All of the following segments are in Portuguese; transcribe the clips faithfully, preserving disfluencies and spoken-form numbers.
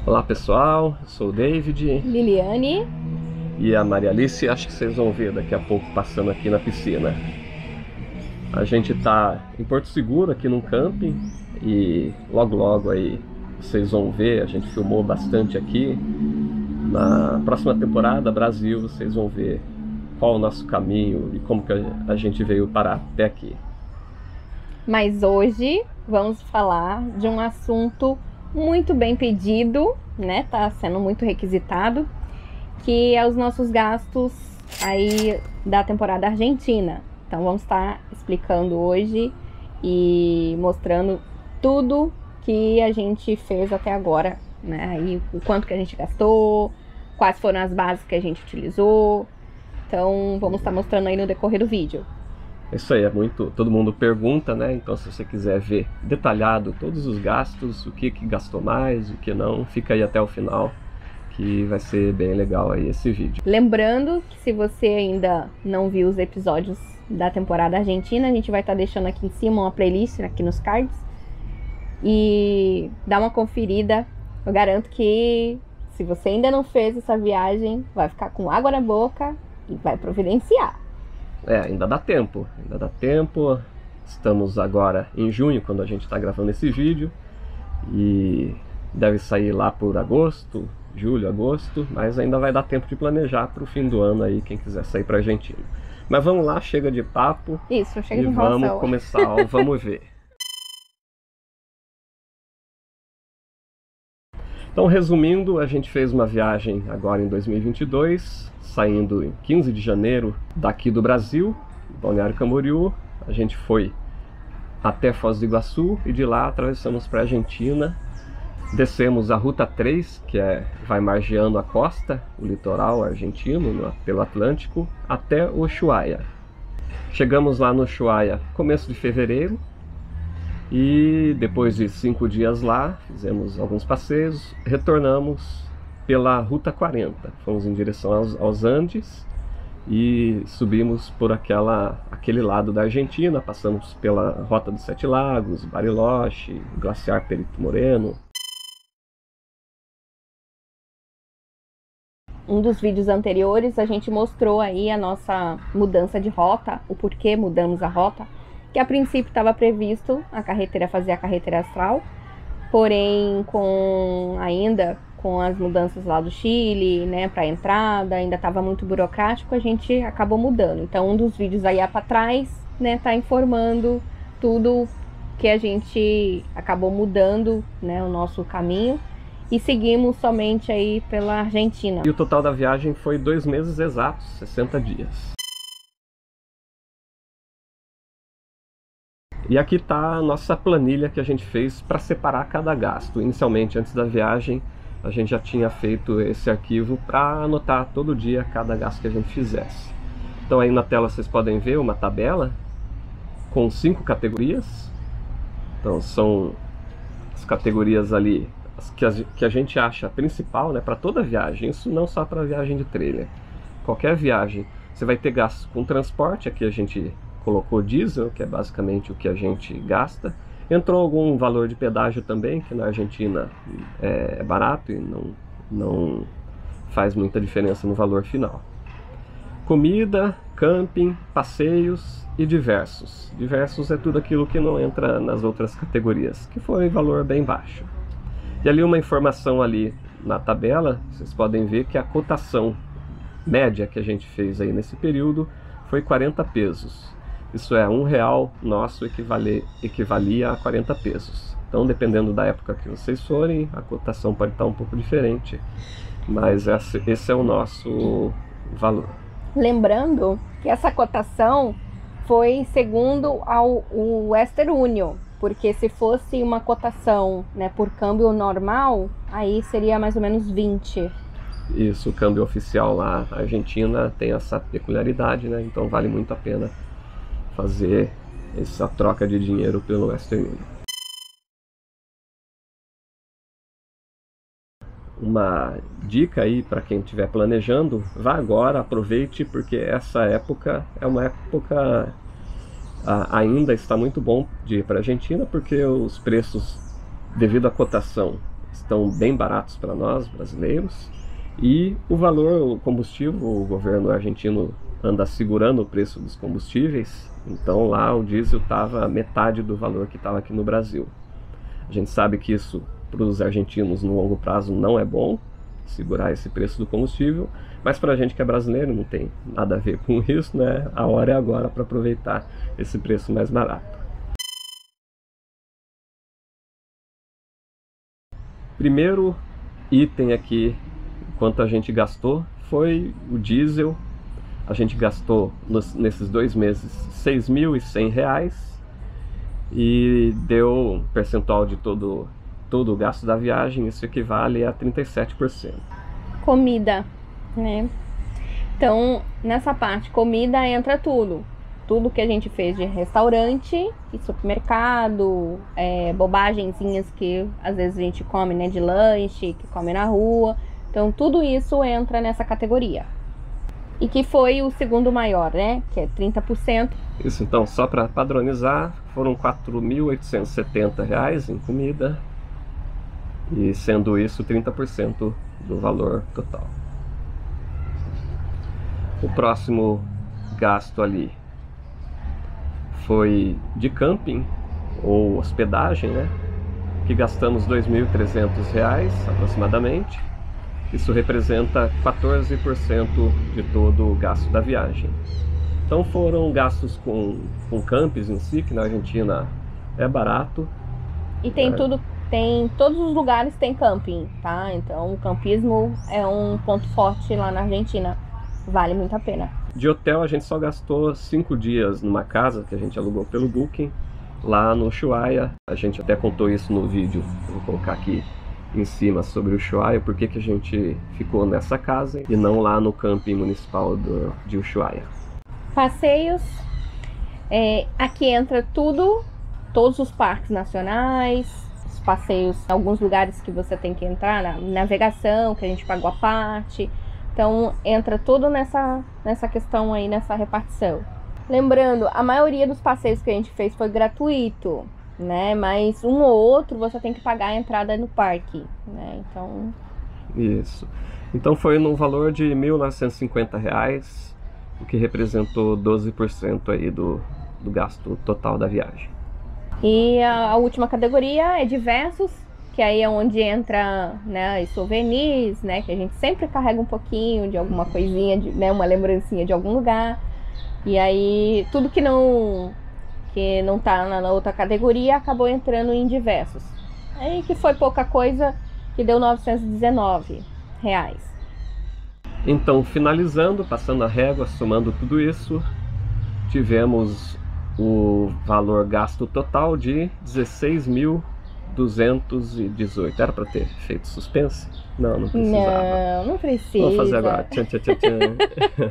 Olá pessoal, eu sou o David, Liliane e a Maria Alice, acho que vocês vão ver daqui a pouco passando aqui na piscina. A gente tá em Porto Seguro, aqui num camping, e logo logo aí vocês vão ver, a gente filmou bastante aqui. Na próxima temporada, Brasil, vocês vão ver qual o nosso caminho e como que a gente veio parar até aqui. Mas hoje vamos falar de um assunto muito bem pedido, né? Tá sendo muito requisitado, que é os nossos gastos aí da temporada argentina. Então vamos estar explicando hoje e mostrando tudo que a gente fez até agora, né? Aí o quanto que a gente gastou, quais foram as bases que a gente utilizou. Então vamos estar mostrando aí no decorrer do vídeo. Isso aí, é muito, todo mundo pergunta, né? Então se você quiser ver detalhado todos os gastos, o que que gastou mais, o que não, fica aí até o final, que vai ser bem legal aí esse vídeo. Lembrando que se você ainda não viu os episódios da temporada argentina, a gente vai estar deixando aqui em cima uma playlist, aqui nos cards, e dá uma conferida. Eu garanto que se você ainda não fez essa viagem, vai ficar com água na boca e vai providenciar. É, ainda dá tempo, ainda dá tempo. Estamos agora em junho, quando a gente está gravando esse vídeo, e deve sair lá por agosto, julho, agosto, mas ainda vai dar tempo de planejar para o fim do ano aí, quem quiser sair para a Argentina. Mas vamos lá, chega de papo. Isso, chega e de enrolação. Vamos começar, ó, vamos ver. Então, resumindo, a gente fez uma viagem agora em dois mil e vinte e dois, saindo em quinze de janeiro daqui do Brasil, Balneário Camboriú. A gente foi até Foz do Iguaçu e de lá atravessamos para a Argentina. Descemos a Ruta três, que é, vai margeando a costa, o litoral argentino, no, pelo Atlântico, até Ushuaia. Chegamos lá no Ushuaia começo de fevereiro. E depois de cinco dias lá, fizemos alguns passeios, retornamos pela Ruta quarenta. Fomos em direção aos, aos Andes e subimos por aquela, aquele lado da Argentina, passamos pela Rota dos Sete Lagos, Bariloche, Glaciar Perito Moreno. Um dos vídeos anteriores a gente mostrou aí a nossa mudança de rota, o porquê mudamos a rota. Que a princípio estava previsto a carreteira fazer a carreteira astral, porém com ainda com as mudanças lá do Chile, né, para entrada, ainda estava muito burocrático, a gente acabou mudando. Então um dos vídeos aí para trás, né, tá informando tudo que a gente acabou mudando, né, o nosso caminho, e seguimos somente aí pela Argentina. E o total da viagem foi dois meses exatos, sessenta dias. E aqui está a nossa planilha que a gente fez para separar cada gasto. Inicialmente, antes da viagem, a gente já tinha feito esse arquivo para anotar todo dia cada gasto que a gente fizesse. Então aí na tela vocês podem ver uma tabela com cinco categorias. Então são as categorias ali as que, a, que a gente acha principal, né, para toda viagem. Isso não só para viagem de trailer. Qualquer viagem, você vai ter gastos com transporte, aqui a gente colocou diesel, que é basicamente o que a gente gasta. Entrou algum valor de pedágio também, que na Argentina é barato e não, não faz muita diferença no valor final. Comida, camping, passeios e diversos. Diversos é tudo aquilo que não entra nas outras categorias, que foi valor bem baixo. E ali uma informação ali na tabela, vocês podem ver que a cotação média que a gente fez aí nesse período foi quarenta pesos. Isso é, um real nosso equivale, equivalia a quarenta pesos. Então, dependendo da época que vocês forem, a cotação pode estar um pouco diferente. Mas esse, esse é o nosso valor. Lembrando que essa cotação foi segundo ao, o Western Union. Porque se fosse uma cotação, né, por câmbio normal, aí seria mais ou menos vinte. Isso, o câmbio oficial lá na Argentina tem essa peculiaridade, né? Então vale muito a pena fazer essa troca de dinheiro pelo Western Union. Uma dica aí para quem estiver planejando, vá agora, aproveite, porque essa época é uma época a, ainda está muito bom de ir para a Argentina, porque os preços, devido à cotação estão bem baratos para nós, brasileiros. E o valor, o combustível, o governo argentino anda segurando o preço dos combustíveis, então lá o diesel estava metade do valor que estava aqui no Brasil. A gente sabe que isso para os argentinos no longo prazo não é bom, segurar esse preço do combustível, mas para a gente que é brasileiro não tem nada a ver com isso, né? A hora é agora para aproveitar esse preço mais barato. Primeiro item aqui, quanto a gente gastou, foi o diesel. A gente gastou nos, nesses dois meses seis mil e cem reais e deu um percentual de todo, todo o gasto da viagem, isso equivale a trinta e sete por cento. Comida, né? Então, nessa parte comida entra tudo. Tudo que a gente fez de restaurante e supermercado, é, bobagenzinhas que às vezes a gente come, né, de lanche, que come na rua. Então, tudo isso entra nessa categoria. E que foi o segundo maior, né? Que é trinta por cento. Isso, então, só para padronizar, foram quatro mil oitocentos e setenta reais em comida. E sendo isso trinta por cento do valor total. O próximo gasto ali foi de camping ou hospedagem, né? Que gastamos dois mil e trezentos reais aproximadamente. Isso representa quatorze por cento de todo o gasto da viagem. Então foram gastos com, com campings em si, que na Argentina é barato. E tem é. tudo, tem todos os lugares tem camping, tá? Então o campismo é um ponto forte lá na Argentina, vale muito a pena. De hotel a gente só gastou cinco dias numa casa que a gente alugou pelo Booking, lá no Ushuaia. A gente até contou isso no vídeo, vou colocar aqui em cima sobre o Ushuaia, por que que a gente ficou nessa casa e não lá no camping municipal do, de Ushuaia. Passeios, é, aqui entra tudo, todos os parques nacionais, os passeios, alguns lugares que você tem que entrar, na navegação, que a gente pagou a parte. Então entra tudo nessa, nessa questão aí, nessa repartição. Lembrando, a maioria dos passeios que a gente fez foi gratuito, né? Mas um ou outro você tem que pagar a entrada no parque, né? Então... Isso. Então foi no valor de mil novecentos e cinquenta reais, o que representou doze por cento aí do, do gasto total da viagem. E a, a última categoria é diversos, que aí é onde entra, né, os souvenirs, né? Que a gente sempre carrega um pouquinho de alguma coisinha, de, né, uma lembrancinha de algum lugar. E aí tudo que não... que não tá na outra categoria, acabou entrando em diversos. Aí que foi pouca coisa, que deu novecentos e dezenove reais. Então, finalizando, passando a régua, somando tudo isso, tivemos o valor gasto total de dezesseis mil duzentos e dezoito. Era para ter feito suspense? Não, não precisava. Não, não precisa. Vou fazer agora. Tchan, tchan, tchan, tchan.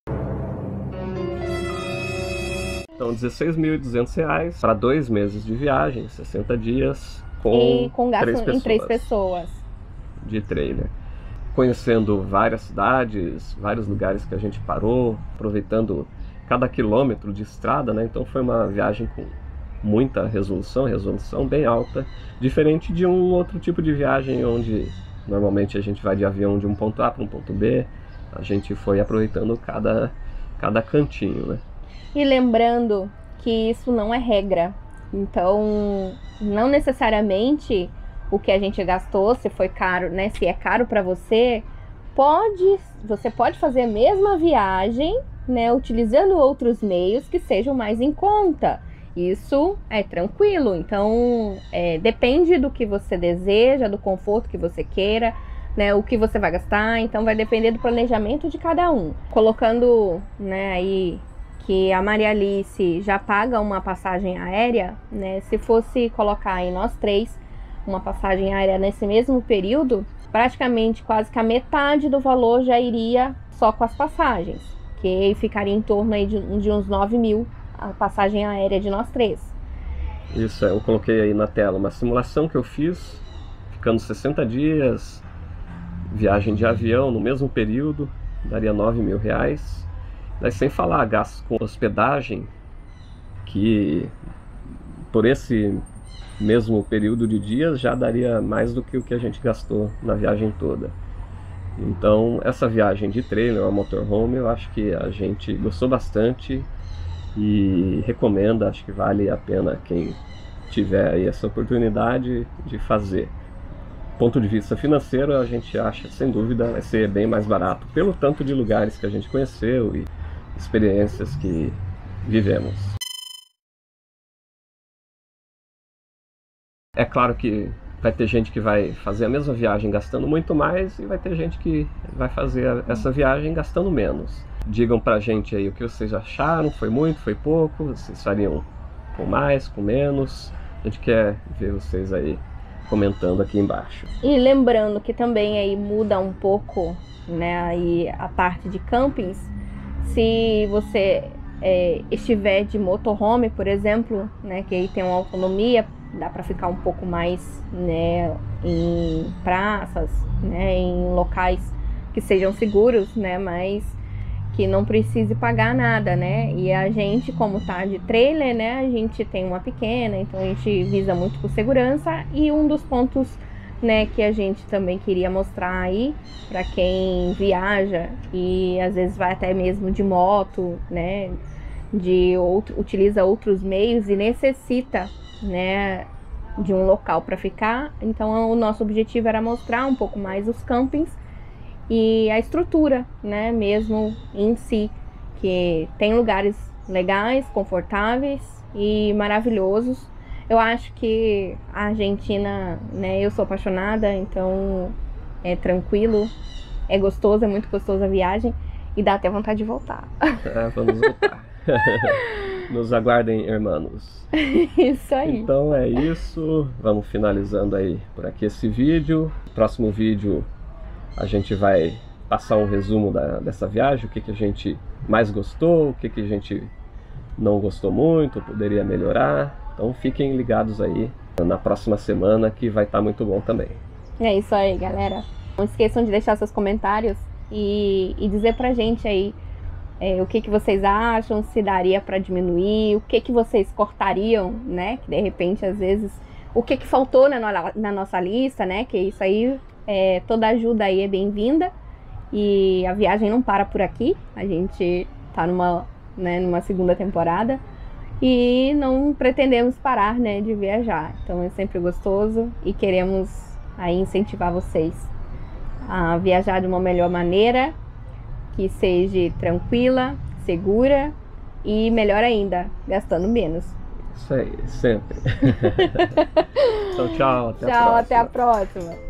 Então, dezesseis mil e duzentos reais para dois meses de viagem, sessenta dias, com, e com gasto três em três pessoas. De trailer. Conhecendo várias cidades, vários lugares que a gente parou, aproveitando cada quilômetro de estrada, né? Então foi uma viagem com muita resolução, resolução bem alta, diferente de um outro tipo de viagem onde normalmente a gente vai de avião de um ponto A para um ponto B. A gente foi aproveitando cada, cada cantinho, né? E lembrando que isso não é regra, então não necessariamente o que a gente gastou, se foi caro, né, se é caro para você, pode, você pode fazer a mesma viagem, né, utilizando outros meios que sejam mais em conta. Isso é tranquilo, então é, depende do que você deseja, do conforto que você queira, né, o que você vai gastar, então vai depender do planejamento de cada um. Colocando, né, aí que a Maria Alice já paga uma passagem aérea, né? Se fosse colocar aí nós três uma passagem aérea nesse mesmo período, praticamente quase que a metade do valor já iria só com as passagens, que ficaria em torno aí de, de uns nove mil a passagem aérea de nós três. Isso, eu coloquei aí na tela uma simulação que eu fiz, ficando sessenta dias, viagem de avião no mesmo período, daria nove mil reais. Daí, sem falar gastos com hospedagem, que por esse mesmo período de dias já daria mais do que o que a gente gastou na viagem toda. Então essa viagem de trailer ou motorhome eu acho que a gente gostou bastante e recomenda, acho que vale a pena quem tiver aí essa oportunidade de fazer. Ponto de vista financeiro, a gente acha, sem dúvida, vai ser bem mais barato, pelo tanto de lugares que a gente conheceu e experiências que vivemos. É claro que vai ter gente que vai fazer a mesma viagem gastando muito mais e vai ter gente que vai fazer essa viagem gastando menos. Digam pra gente aí o que vocês acharam, foi muito, foi pouco, vocês fariam com mais, com menos. A gente quer ver vocês aí comentando aqui embaixo. E lembrando que também aí muda um pouco, né, aí a parte de campings. Se você é, estiver de motorhome, por exemplo, né, que aí tem uma autonomia, dá para ficar um pouco mais, né, em praças, né, em locais que sejam seguros, né, mas que não precise pagar nada, né? E a gente, como tá de trailer, né, a gente tem uma pequena, então a gente visa muito por segurança. E um dos pontos, né, que a gente também queria mostrar aí para quem viaja e às vezes vai até mesmo de moto, né, de outro, utiliza outros meios e necessita, né, de um local para ficar. Então o nosso objetivo era mostrar um pouco mais os campings e a estrutura, né, mesmo em si, que tem lugares legais, confortáveis e maravilhosos. Eu acho que a Argentina, né, eu sou apaixonada, então é tranquilo, é gostoso, é muito gostoso a viagem e dá até vontade de voltar. É, vamos voltar. Nos aguardem, irmãos. Isso aí. Então é isso, vamos finalizando aí por aqui esse vídeo. Próximo vídeo a gente vai passar um resumo da, dessa viagem, o que, que a gente mais gostou, o que, que a gente não gostou muito, poderia melhorar. Então fiquem ligados aí na próxima semana que vai estar muito bom também. É isso aí, galera. Não esqueçam de deixar seus comentários e, e dizer pra gente aí é, o que, que vocês acham, se daria pra diminuir, o que, que vocês cortariam, né? Que de repente, às vezes, o que, que faltou na, na nossa lista, né? Que isso aí... É, toda ajuda aí é bem-vinda e a viagem não para por aqui. A gente tá numa, né, numa segunda temporada e não pretendemos parar, né, de viajar. Então é sempre gostoso e queremos aí incentivar vocês a viajar de uma melhor maneira, que seja tranquila, segura e melhor ainda, gastando menos. Isso aí, sempre. Então tchau, até tchau, a próxima. Até a próxima.